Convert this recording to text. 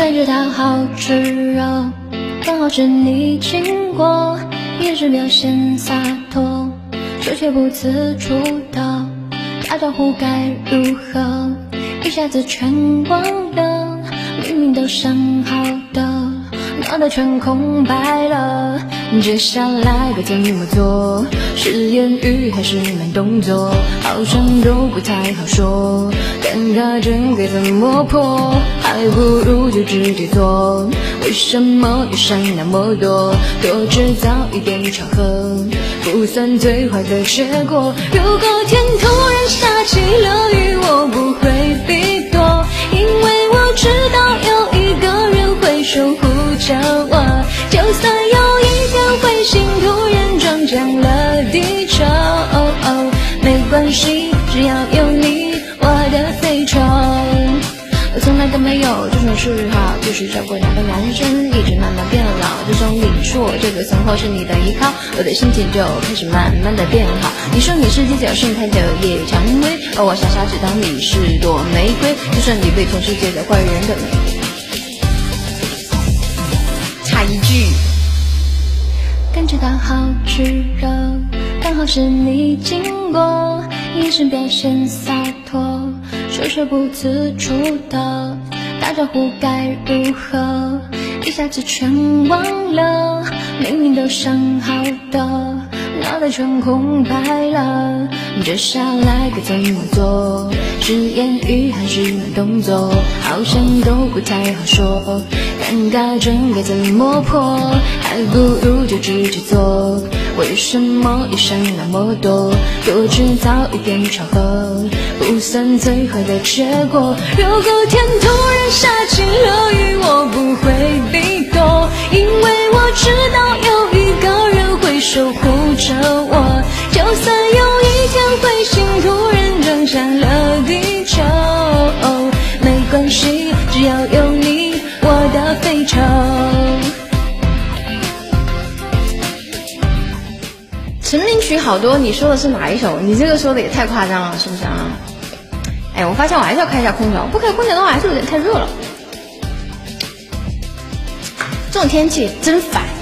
感觉它好炙热，刚好是你经过，也是表现洒脱，说却不自主的打招呼该如何，一下子全忘了，明明都想好的，脑袋全空白了，接下来该怎么做？是言语还是慢动作？好像都不太好说，尴尬症该怎么破？还不如就直接做。为什么要想那么多？多制造一点巧合，不算最坏的结果。如果天突然下起了雨，我不会避躲，因为我知道有一个人会守护着我。就算有一天彗星突然撞向了地球，没关系，只要有你，我的非洲。我从来都没有这种嗜好，就是找过哪个男生一直慢慢变老，这种你说这个生活是你的依靠，我的心情就开始慢慢的变好。你说你是街角盛开的夜蔷薇，而我傻傻只当你是朵玫瑰，就算你被全世界的坏人的差一句，感觉到好炙热，刚好是你经过，也是表现洒脱，说却不自主的打招呼该如何，一下子全忘了，明明都想好的，脑袋全空白了，接下来该怎么做？是言语还是慢动作？好像都不太好说，尴尬症该怎么破？还不如就直接做。为什么要想那么多？多制造一点巧合，不算最坏的结果。如果天突然下起了雨，我不会避躲，因为我知道有一个人会守护着我。就算有一天彗星突然撞向了地球，没关系，只要有你，我的非洲。成名曲好多，你说的是哪一首？你这个说的也太夸张了，是不是啊？哎，我发现我还是要开一下空调，不开空调的话还是有点太热了。这种天气真烦。